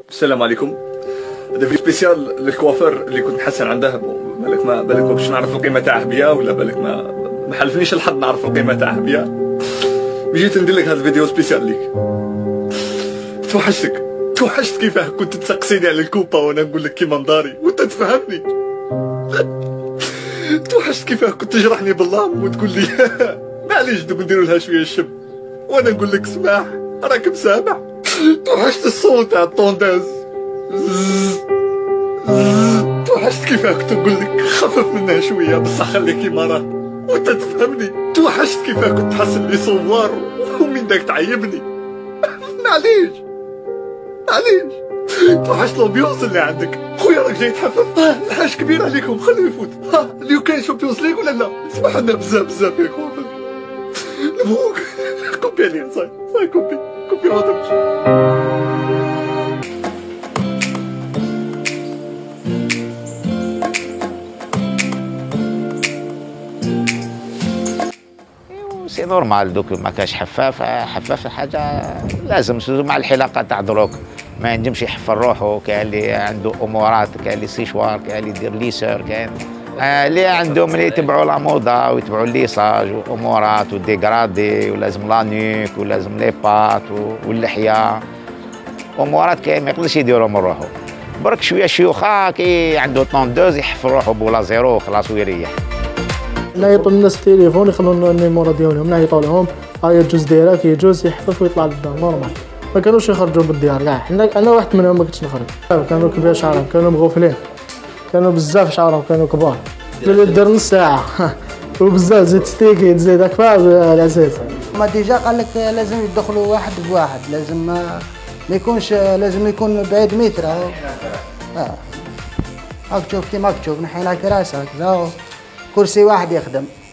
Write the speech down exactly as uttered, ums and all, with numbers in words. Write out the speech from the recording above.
السلام عليكم. هذا فيديو سبيسيال للكوافير اللي كنت محسن عنده. بالك ما بالك ما باش نعرف القيمه تاعه بيا، ولا بالك ما ما حلفنيش الحظ نعرف القيمه تاعه بيا. جيت ندير لك هذا الفيديو سبيسيال ليك. توحشتك توحشت كيفاه كنت تسقسيني على الكوبا وانا نقول لك كيما نداري وانت تفهمني. توحشت كيفاه كنت تجرحني باللام وتقول لي معليش دوك نديروا لها شويه الشب وانا نقول لك سماح راك مسامح. توحشت الصوت تاع الطونداز. توحشت كيفاه كنت نقول لك خفف منها شويه بصح خليه كيما راه وانت تفهمني. توحشت كيفاه كنت تحسن لي صوار ومن داك تعيبني. معليش معليش. توحشت لومبيونس اللي عندك خويا، راك جاي تحفف. الحاج كبير عليكم خليه يفوت. ها اليوم كاين شامبيونز ليغ ولا لا؟ اسمح لنا بزاف بزاف يا كوفر نبوك. كوبي عليا صاي صاي كوبي كوبي ما درتش. سي نورمال دوك ما كاش حفاف حفاف حاجه لازم سوزو مع الحلاقه تاع دروك ما ينجمش يحفر روحو. كاين اللي عنده امورات، كاين اللي سيشوار، كاين اللي يدير ليسور، كاين اللي عندهم اللي يتبعوا لا موضه ويتبعوا الليساج وامورات وديغرادي ولازم لانيك ولازم لي بات واللحيه امورات. كاين ما يقدرش يديروا من روحو. برك شويه شيوخه كي عنده طوندوز يحفر روحو بولا زيرو خلاص ويريح. نعيطوا للناس التليفون يخلوا النيمورو ديالهم، نعيطوا لهم هاي الجوز دايره كيجوز يحفظ ويطلع للدار نورمال. ما كانوش يخرجوا بالديار كاع، حنا انا واحد منهم ما كنتش نخرج. كانوا كبار شعرهم، كانوا مغفلين، كانوا بزاف شعرهم، كانوا كبار. دار نص ساعه وبزاف زيت ستيكي تزيد كفايه العزاز. ما ديجا قال لك لازم يدخلوا واحد بواحد، لازم ما ما يكونش، لازم يكون بعيد متر. اه هاك تشوف كيما تشوف نحينا كراسه هكذا كرسي واحد يخدم.